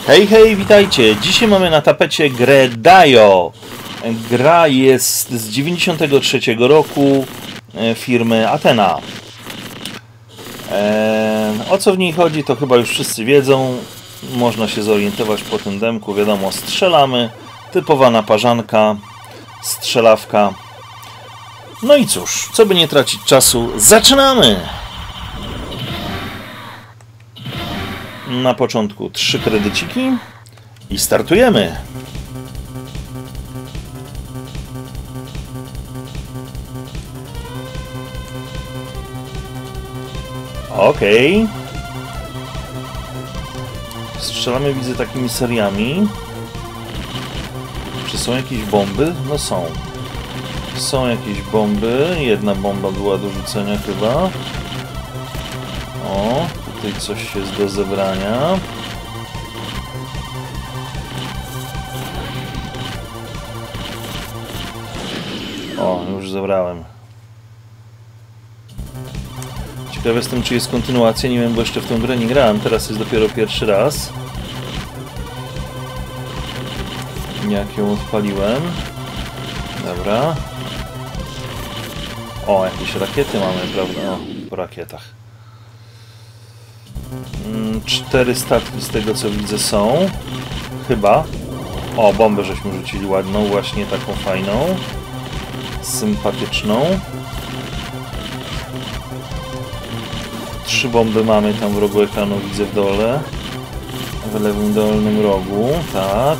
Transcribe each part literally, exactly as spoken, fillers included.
Hej, hej, witajcie! Dzisiaj mamy na tapecie grę Dio. Gra jest z dziewięćdziesiątego trzeciego roku firmy Athena. Eee, o co w niej chodzi, to chyba już wszyscy wiedzą. Można się zorientować po tym demku. Wiadomo, strzelamy. Typowa naparzanka, strzelawka. No i cóż, co by nie tracić czasu, zaczynamy! Na początku trzy kredyciki i startujemy. Okej. Strzelamy, widzę, takimi seriami. Czy są jakieś bomby? No są. Są jakieś bomby. Jedna bomba była do rzucenia chyba. O, tutaj coś jest do zebrania. O, już zebrałem. Ciekawy jestem, czy jest kontynuacja. Nie wiem, bo jeszcze w tę grę nie grałem. Teraz jest dopiero pierwszy raz, jak ją odpaliłem. Dobra. O, jakieś rakiety mamy, prawda? O, po rakietach. Cztery statki z tego, co widzę, są. Chyba. O, bombę żeśmy rzucili ładną, właśnie taką fajną. Sympatyczną. Trzy bomby mamy tam w rogu ekranu, widzę w dole. W lewym dolnym rogu, tak.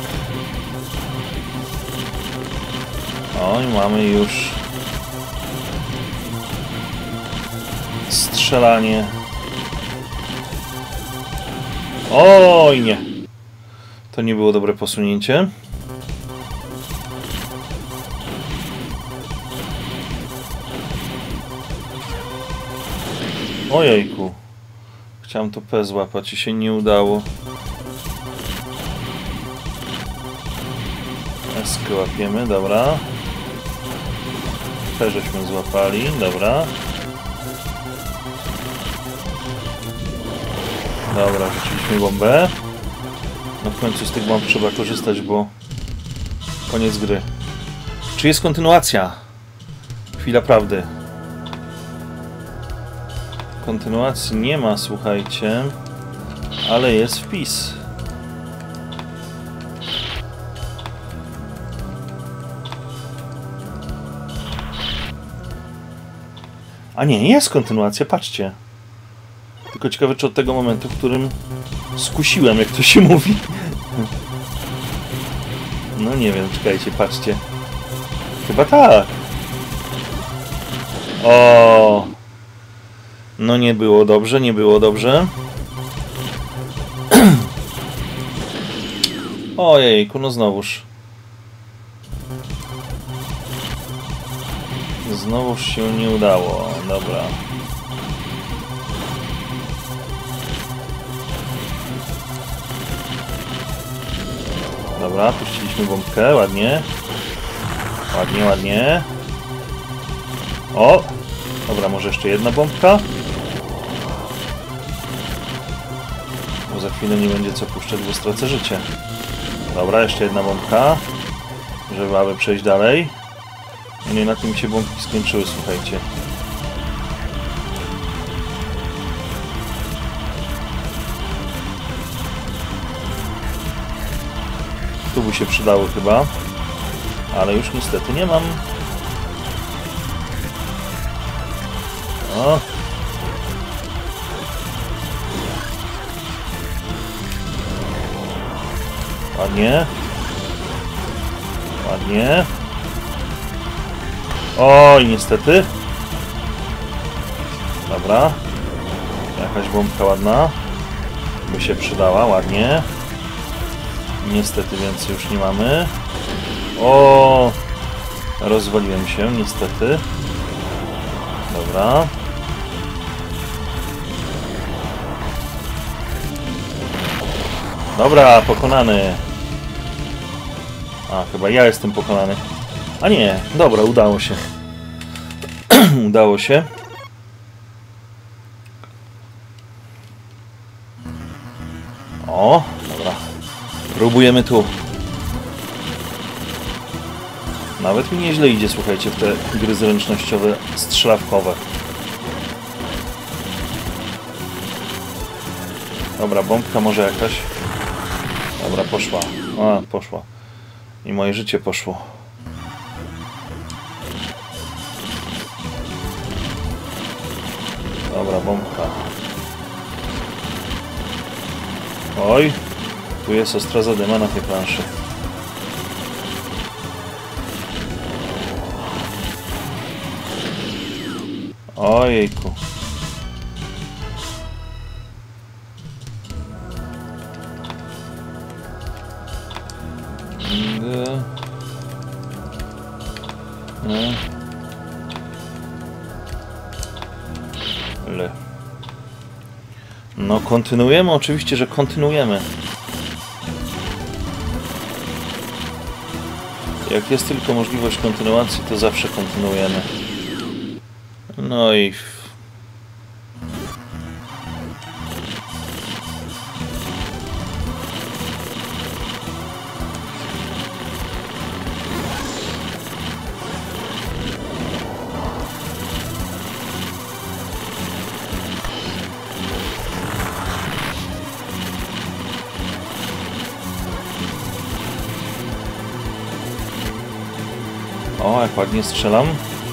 O, i mamy już strzelanie. Oj, nie. To nie było dobre posunięcie. Ojejku. Chciałem to P złapać i się nie udało. Eskę łapiemy, dobra. P żeśmy złapali, dobra. Dobra, rzuciliśmy bombę. No w końcu z tych bomb trzeba korzystać, bo koniec gry. Czy jest kontynuacja? Chwila prawdy. Kontynuacji nie ma, słuchajcie, ale jest wpis. A nie, jest kontynuacja, patrzcie. Tylko ciekawe, czy od tego momentu, w którym skusiłem, jak to się mówi. No nie wiem, czekajcie, patrzcie. Chyba tak. O. No nie było dobrze, nie było dobrze. Ojejku, no znowuż. Znowuż się nie udało. Dobra. Dobra, puściliśmy bombkę, ładnie. Ładnie, ładnie. O! Dobra, może jeszcze jedna bombka? Bo za chwilę nie będzie co puszczać, bo stracę życie. Dobra, jeszcze jedna bombka, żeby aby przejść dalej. No nie, na tym się bombki skończyły, słuchajcie. Tu by się przydały chyba, ale już niestety nie mam. O. Ładnie. Ładnie. Oj, niestety. Dobra. Jakaś bombka ładna. By się przydała, ładnie. Niestety więcej już nie mamy. O, rozwaliłem się, niestety. Dobra. Dobra, pokonany. A, chyba ja jestem pokonany. A nie, dobra, udało się. Udało się. O, dobra. Próbujemy tu. Nawet mi nieźle idzie, słuchajcie, w te gry zręcznościowe, strzelawkowe. Dobra, bombka może jakaś. Dobra, poszła. A, poszła. I moje życie poszło. Dobra, bombka. Oj, tu jest ostra zadyma na tej planszy. Ojejku. Nie. Le. No, kontynuujemy, oczywiście, że kontynuujemy. Jak jest tylko możliwość kontynuacji, to zawsze kontynuujemy. No i... O, jak ładnie strzelam.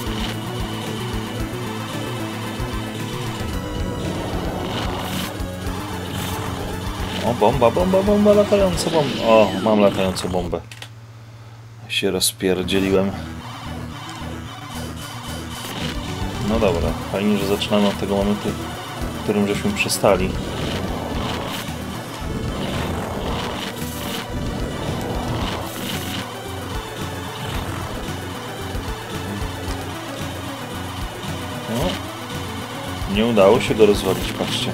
O, bomba, bomba, bomba, latająca bomba. O, mam latającą bombę. Się rozpierdzieliłem. No dobra, fajnie, że zaczynamy od tego momentu, w którym żeśmy przestali. No, nie udało się go rozwalić, patrzcie.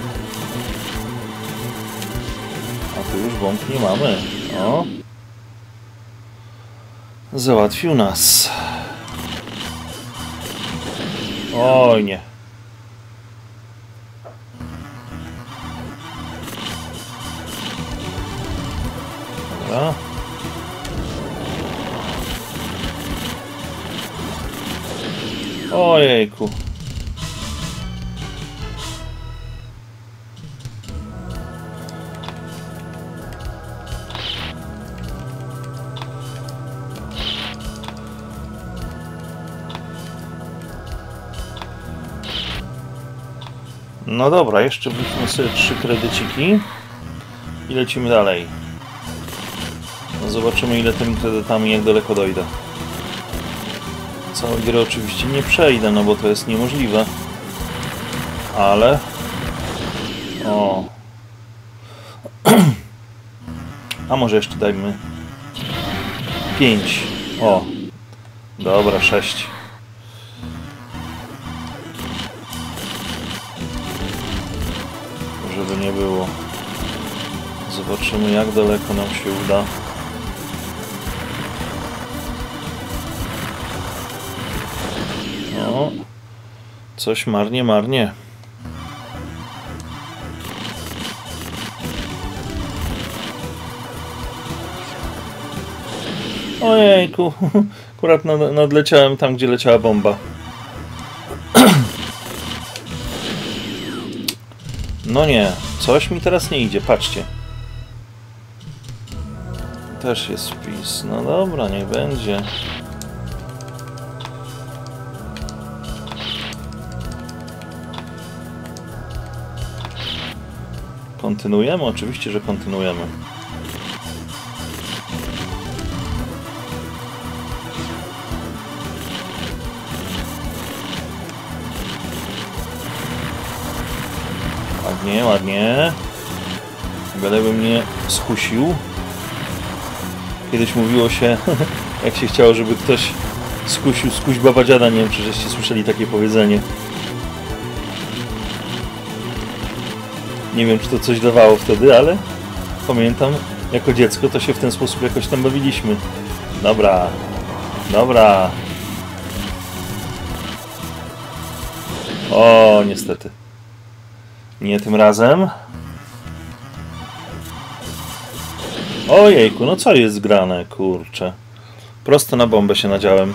A tu już bomb nie mamy. O. Załatwił nas. Oj, nie. Dobra. Ojejku. No dobra, jeszcze wróćmy sobie trzy kredyciki i lecimy dalej. No zobaczymy, ile tymi kredytami, jak daleko dojdę. Całą grę oczywiście nie przejdę, no bo to jest niemożliwe. Ale... O. A może jeszcze dajmy... pięć. O. Dobra, sześć. Żeby nie było. Zobaczymy, jak daleko nam się uda. No, coś marnie, marnie. Ojejku, akurat nadleciałem tam, gdzie leciała bomba. No nie, coś mi teraz nie idzie, patrzcie. Też jest wpis. No dobra, niech będzie. Kontynuujemy? Oczywiście, że kontynuujemy. Ładnie, ładnie. Gdeby mnie skusił. Kiedyś mówiło się, jak się chciało, żeby ktoś skusił, skuś baba dziada. Nie wiem, czy żeście słyszeli takie powiedzenie. Nie wiem, czy to coś dawało wtedy, ale pamiętam, jako dziecko to się w ten sposób jakoś tam bawiliśmy. Dobra, dobra. O, niestety. Nie tym razem. Ojejku, no co jest grane, kurczę. Prosto na bombę się nadziałem.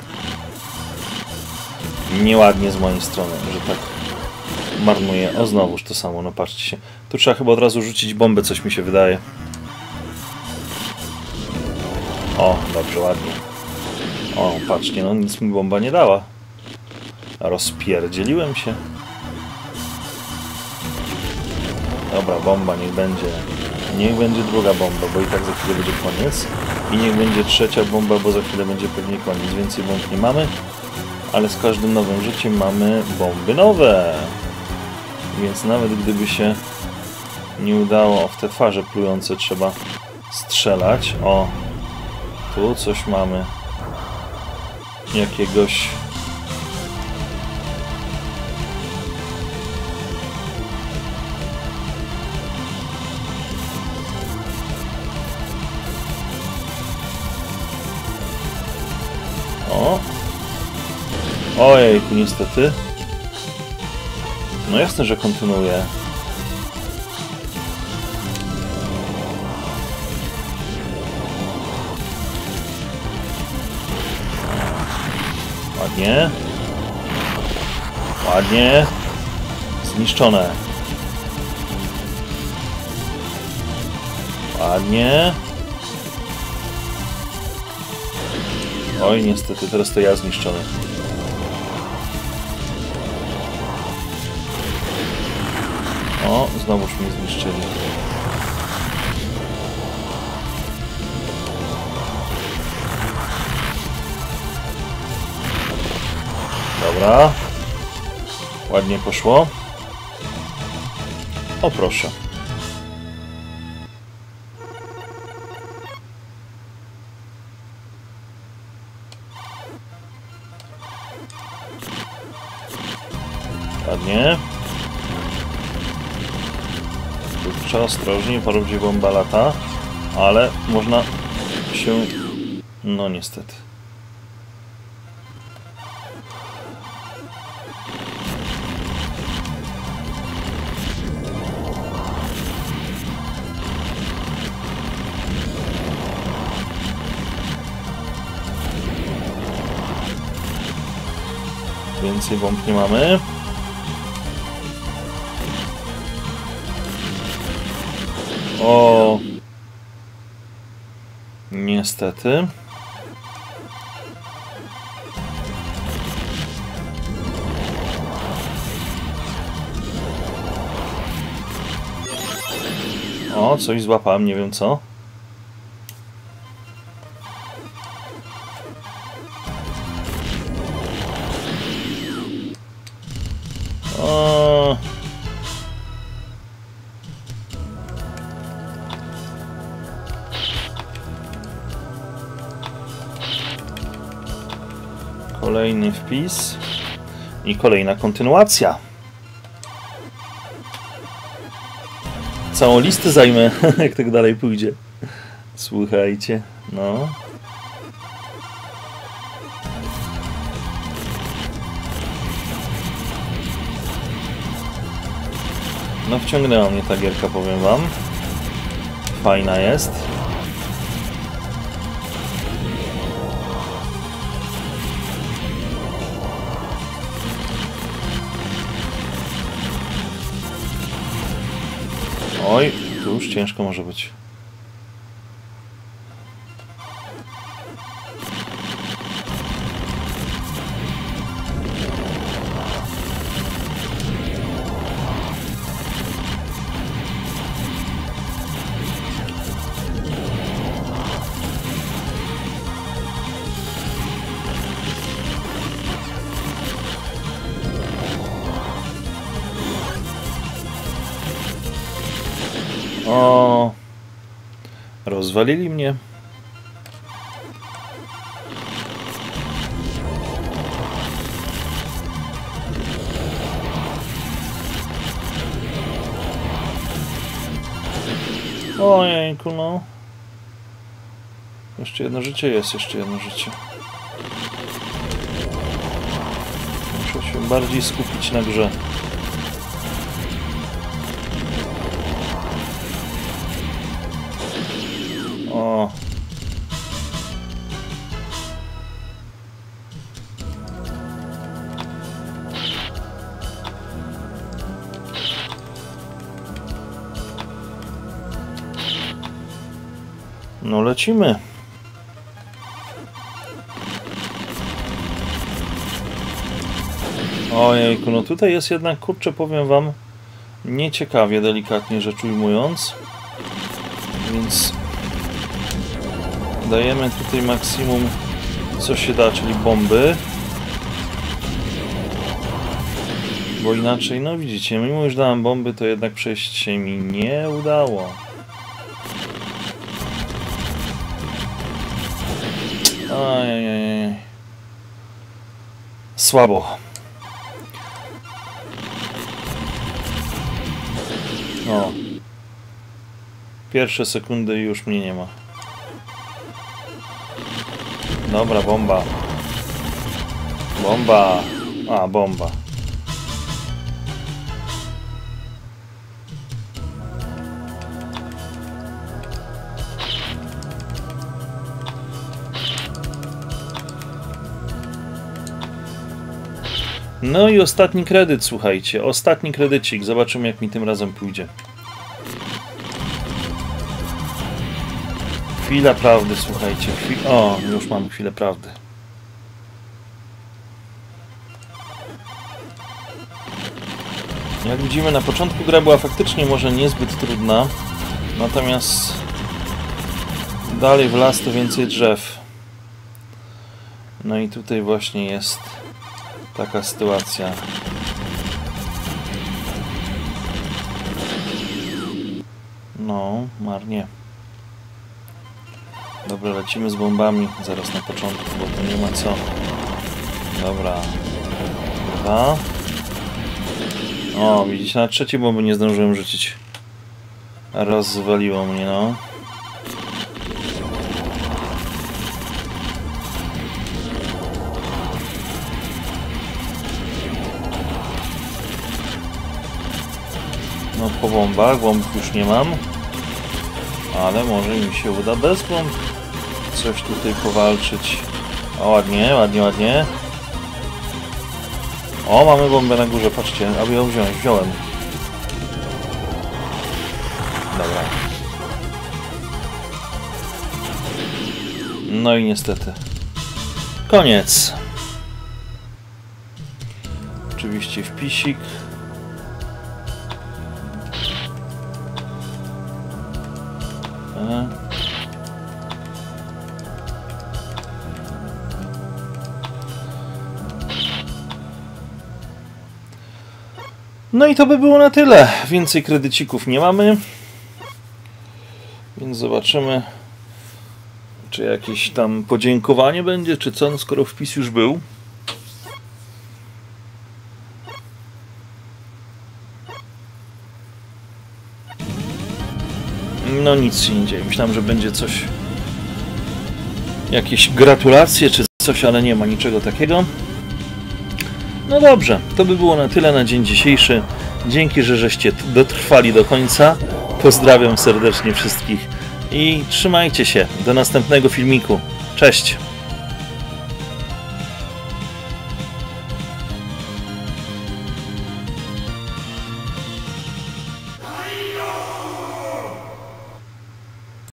Nieładnie z mojej strony, że tak marnuję. O, znowuż to samo, no patrzcie się. Tu trzeba chyba od razu rzucić bombę, coś mi się wydaje. O, dobrze, ładnie. O, patrzcie, no nic mi bomba nie dała. Rozpierdzieliłem się. Dobra, bomba niech będzie. Niech będzie druga bomba, bo i tak za chwilę będzie koniec. I niech będzie trzecia bomba, bo za chwilę będzie pewnie koniec. Więcej bomb nie mamy. Ale z każdym nowym życiem mamy bomby nowe. Więc nawet gdyby się nie udało, w te twarze plujące trzeba strzelać. O, tu coś mamy. Jakiegoś... O! Ojejku, niestety. No jasne, że kontynuuję. Ładnie. Ładnie. Zniszczone. Ładnie. Oj, niestety, teraz to ja zniszczony. O, znowuż mnie zniszczyli. Dobra. Ładnie poszło. O, proszę. Ładnie. Tu trzeba ostrożnie, porobdzie bomba lata, ale można się... No niestety. Więcej bomb nie mamy. O, niestety. O, coś złapałem, nie wiem co. O. Kolejny wpis i kolejna kontynuacja. Całą listę zajmę, jak tak dalej pójdzie. Słuchajcie, no. No wciągnęła mnie ta gierka, powiem wam. Fajna jest. Oj, tu już ciężko może być. O, rozwalili mnie. Ojejku, no. Jeszcze jedno życie jest, jeszcze jedno życie. Muszę się bardziej skupić na grze. O. No lecimy. Ojejku, no tutaj jest jednak, kurczę, powiem wam, nieciekawie, delikatnie rzecz ujmując. Więc dajemy tutaj maksimum, co się da, czyli bomby. Bo inaczej, no widzicie, mimo że dałem bomby, to jednak przejść się mi nie udało. Ajajaj. Słabo. O. Pierwsze sekundy już mnie nie ma. Dobra, bomba. Bomba. A, bomba. No i ostatni kredyt, słuchajcie. Ostatni kredycik. Zobaczymy, jak mi tym razem pójdzie. Chwila prawdy, słuchajcie. Chwi... O, już mam chwilę prawdy. Jak widzimy, na początku gra była faktycznie może niezbyt trudna. Natomiast dalej w las to więcej drzew. No i tutaj właśnie jest taka sytuacja. No, marnie. Dobra, lecimy z bombami zaraz na początku, bo to nie ma co. Dobra. Dwa. O, widzicie, na trzeciej bomby nie zdążyłem rzucić. Rozwaliło mnie, no. No po bombach, bomb już nie mam. Ale może mi się uda bez bomb coś tutaj powalczyć. O, ładnie, ładnie, ładnie. O, mamy bombę na górze, patrzcie, aby ją wziąć, wziąłem. Dobra. No i niestety. Koniec. Oczywiście wpisik. No i to by było na tyle. Więcej kredycików nie mamy. Więc zobaczymy, czy jakieś tam podziękowanie będzie, czy co, no skoro wpis już był. No nic się nie dzieje. Myślałem, że będzie coś, jakieś gratulacje czy coś, ale nie ma niczego takiego. No dobrze, to by było na tyle na dzień dzisiejszy. Dzięki, że żeście dotrwali do końca. Pozdrawiam serdecznie wszystkich i trzymajcie się. Do następnego filmiku. Cześć!